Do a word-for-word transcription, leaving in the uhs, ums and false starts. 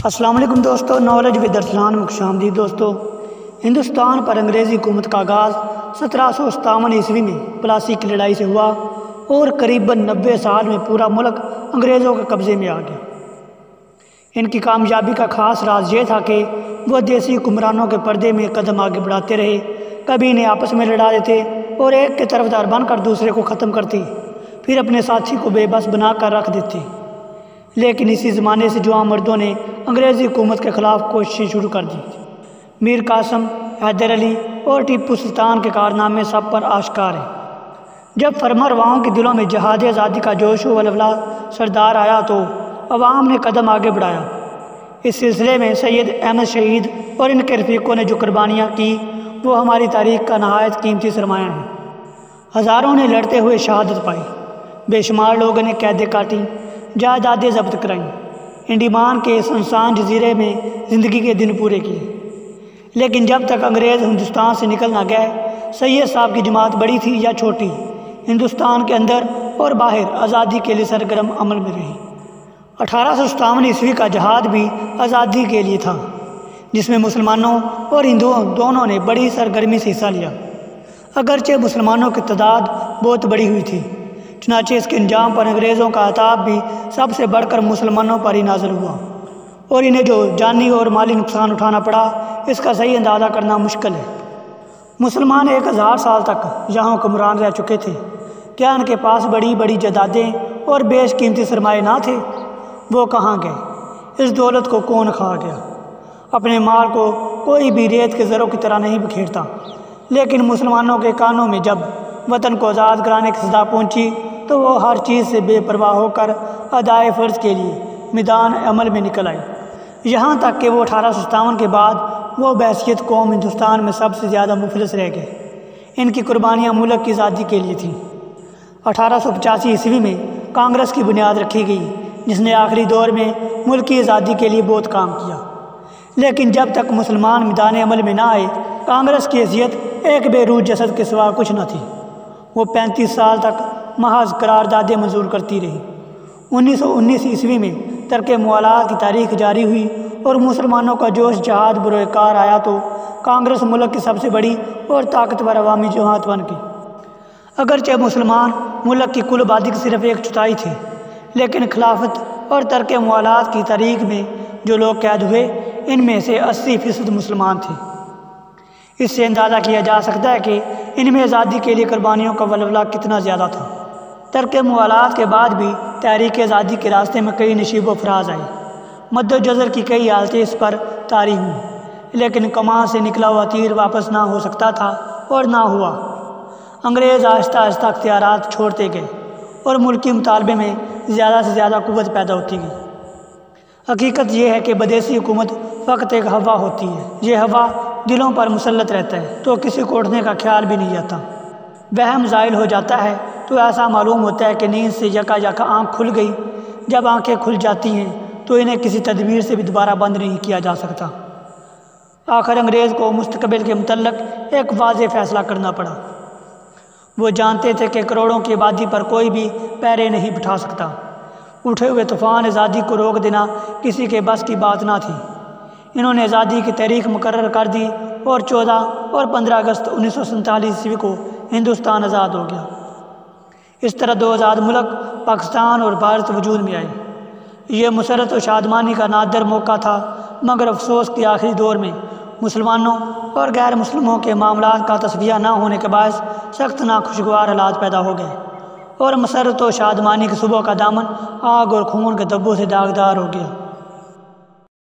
السلام علیکم دوستو، نالج ود ارسلان میں خوش آمدید دوستو۔ ہندوستان پر انگریزی حکومت کا آغاز سترہ سو ستاون عیسوی میں پلاسی کی لڑائی سے ہوا اور قریباً نبے سال میں پورا ملک انگریزوں کے قبضے میں آ گیا۔ ان کی کامیابی کا خاص راز یہ تھا کہ وہ دیسی حکمرانوں کے پردے میں قدم آگے بڑھاتے رہے، کبھی انہیں آپس میں لڑا دیتے اور ایک کے طرفدار بن کر دوسرے کو ختم کرتے، پھر اپنے ساتھی کو بے بس بنا کر رکھ دیتے۔ لیکن اسی زمانے سے جوان مردوں نے انگریزی حکومت کے خلاف کوششیں شروع کر دی۔ میر قاسم، حیدر علی اور ٹیپو سلطان کے کارنامے سب پر آشکار ہیں۔ جب فرمانرواؤں کے دلوں میں جہاد آزادی کا جوش و ولولہ سردار آیا تو عوام نے قدم آگے بڑھایا۔ اس سلسلے میں سید احمد شہید اور ان کے رفیقوں نے جو قربانیاں کی وہ ہماری تاریخ کا نہایت قیمتی سرمایہ ہیں۔ ہزاروں نے لڑتے ہوئے شہادت پائی، بے شمار لوگوں نے قیدیں کاٹیں، جائیدادیں ضبط کرائیں، انڈیمان کے سنسان جزیرے میں زندگی کے دن پورے کیے۔ لیکن جب تک انگریز ہندوستان سے نکل نہ گئے، سید صاحب کی جماعت بڑی تھی یا چھوٹی، ہندوستان کے اندر اور باہر آزادی کے لیے سرگرم عمل میں رہی۔ اٹھارہ سو ستاون عیسوی کا جہاد بھی آزادی کے لیے تھا، جس میں مسلمانوں اور ہندوؤں دونوں نے بڑی سرگرمی سے حصہ لیا۔ اگرچہ مسلمانوں کی تعداد بہت بڑی ہوئی تھی، چنانچہ اس کے انجام پر انگریزوں کا عتاب بھی سب سے بڑھ کر مسلمانوں پر ہی نازل ہوا، اور انہیں جو جانی اور مالی نقصان اٹھانا پڑا اس کا صحیح اندازہ کرنا مشکل ہے۔ مسلمان ایک ہزار سال تک یہاں حکمران رہ چکے تھے، کیا ان کے پاس بڑی بڑی جائیدادیں اور بیش قیمتی سرمایے نہ تھے؟ وہ کہاں گئے؟ اس دولت کو کون کھا گیا؟ اپنے مال کو کوئی بھی ریت کے زروں کی طرح نہیں بکھیرتا، لیکن مسلمانوں کے کانوں میں جب وطن کو آزاد کرانے کی صدا پہنچی تو وہ ہر چیز سے بے پرواہ ہو کر ادائے فرض کے لیے میدان عمل میں نکل آئے، یہاں تک کہ وہ اٹھارہ سو ستاون کے بعد وہ بحیثیت قوم ہندوستان میں سب سے زیادہ مفلس رہ گئے۔ ان کی قربانیاں ملک کی آزادی کے لیے تھیں۔ اٹھارہ سو پچاسی عیسوی میں کانگریس کی بنیاد رکھی گئی، جس نے آخری دور میں ملک کی آزادی کے لیے بہت کام کیا۔ لیکن جب تک مسلمان میدان عمل میں نہ آئے، کانگریس کی حیثیت ایک بے روح جسد کے سوا کچھ نہ تھی۔ وہ پینتیس سال تک محض قراردادیں منظور کرتی رہی۔ انیس سو انیس عیسوی میں ترک موالات کی تاریخ جاری ہوئی اور مسلمانوں کا جوش جہاد بروئے کار آیا تو کانگریس ملک کی سب سے بڑی اور طاقتور عوامی جماعت بن گئی۔ اگرچہ مسلمان ملک کی کل آبادی کی صرف ایک چوتھائی تھے، لیکن خلافت اور ترک موالات کی تاریخ میں جو لوگ قید ہوئے ان میں سے اسی فیصد مسلمان تھے۔ اس سے اندازہ کیا جا سکتا ہے کہ ان میں آزادی کے لیے قربانیوں کا ولولہ کتنا زیادہ تھا۔ ترک موالات کے بعد بھی تحریک آزادی کے راستے میں کئی نشیب و فراز آئے، مد و جزر کی کئی حالتیں اس پر طاری ہوئیں، لیکن کمان سے نکلا ہوا تیر واپس نہ ہو سکتا تھا اور نہ ہوا۔ انگریز آہستہ آہستہ اختیارات چھوڑتے گئے اور ملکی مطالبے میں زیادہ سے زیادہ قوت پیدا ہوتی گئی۔ حقیقت یہ ہے کہ بدیسی حکومت فقط ایک ہوا ہوتی ہے، یہ ہوا دلوں پر مسلط رہتا ہے تو کسی کو اٹھنے کا خیال بھی نہیں آتا۔ وہم زائل ہو جاتا ہے تو ایسا معلوم ہوتا ہے کہ نیند سے یکا یکا آنکھ کھل گئی۔ جب آنکھیں کھل جاتی ہیں تو انہیں کسی تدبیر سے بھی دوبارہ بند نہیں کیا جا سکتا۔ آخر انگریز کو مستقبل کے متعلق ایک واضح فیصلہ کرنا پڑا۔ وہ جانتے تھے کہ کروڑوں کی آبادی پر کوئی بھی پیرے نہیں بٹھا سکتا۔ اٹھے ہوئے طوفان آزادی کو روک دینا کسی کے بس کی بات نہ تھی۔ انہوں نے آزادی کی تاریخ مقرر کر دی اور چودہ اور پندرہ اگست انیس سو سینتالیس عیسوی کو ہندوستان آزاد ہو گیا۔ اس طرح دو آزاد ملک پاکستان اور بھارت وجود میں آئے۔ یہ مسرت و شادمانی کا نادر موقع تھا، مگر افسوس کے آخری دور میں مسلمانوں اور غیر مسلموں کے معاملات کا تصفیہ نہ ہونے کے باعث سخت ناخوشگوار حالات پیدا ہو گئے اور مسرت و شادمانی کی صبح کا دامن آگ اور خون کے دبوں سے داغدار ہو گیا۔